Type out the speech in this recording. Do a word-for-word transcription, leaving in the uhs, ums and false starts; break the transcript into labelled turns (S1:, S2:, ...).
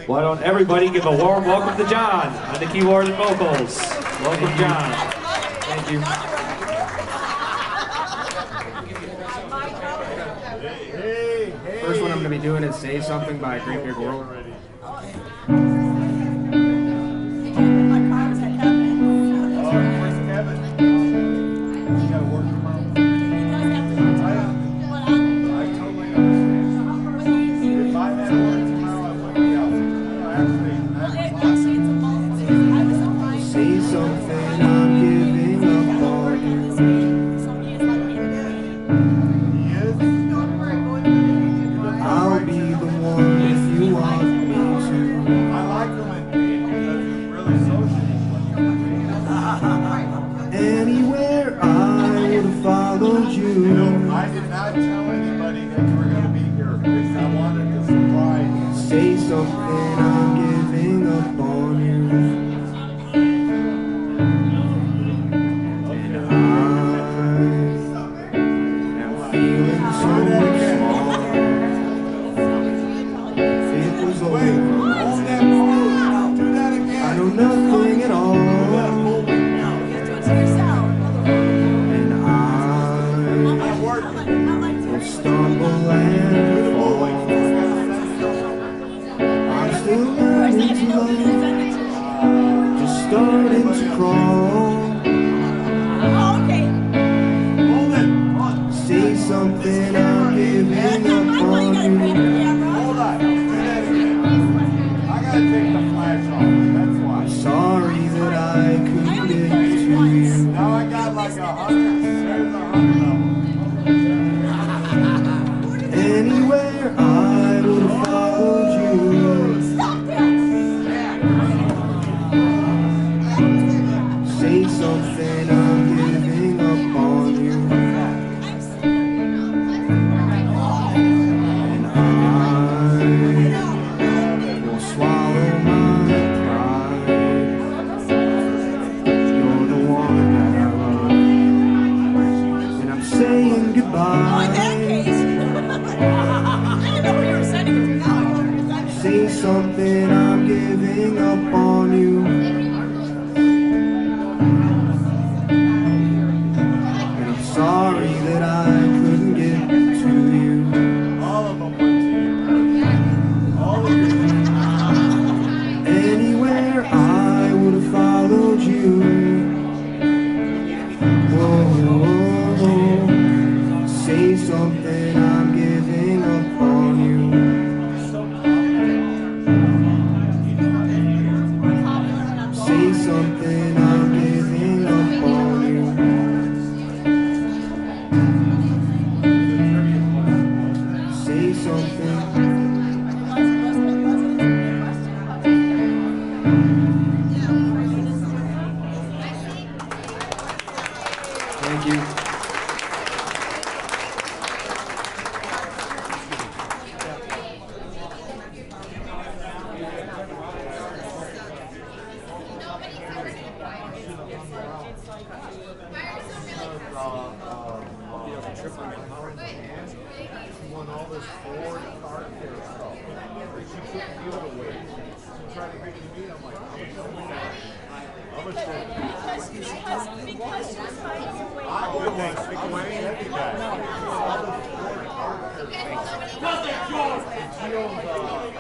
S1: Why don't everybody give a warm welcome to John on the keyboard and vocals. Welcome, John. Thank you.
S2: First one I'm going to be doing is Say Something by Great Big World.
S3: Anywhere I would have followed you. You know, I did not tell anybody that you were going to be here because I wanted to surprise you. Say something, I'm giving up on you. And I am feeling so small. It was over. I know nothing at all. Stumble and fall. I'm still learning to love, just starting to crawl. Say something, I'm giving up on you. Hold on, I gotta take the flash off, that's why. I'm sorry that I couldn't get to you. Now I got like a hundred, there's a hundred of them. Anywhere I would have followed you. Say something, I'm giving up on you. And I will swallow my pride. You're the one that I love, and I'm saying goodbye. Say something, I'm giving up on you. And I'm sorry that I couldn't get to you. All of them went to you. All of you. Anywhere I would have followed you. Whoa, whoa, whoa. Say something, I'm giving up on you. Say something, I'm giving up on you. Say something.
S2: Thank you.
S3: She won all this Ford car care stuff. She couldn't deal with it. She tried to bring it to me, I'm like, I'm a shit. I would want to speak away every guy. All this Ford car care stuff. She owns, uh,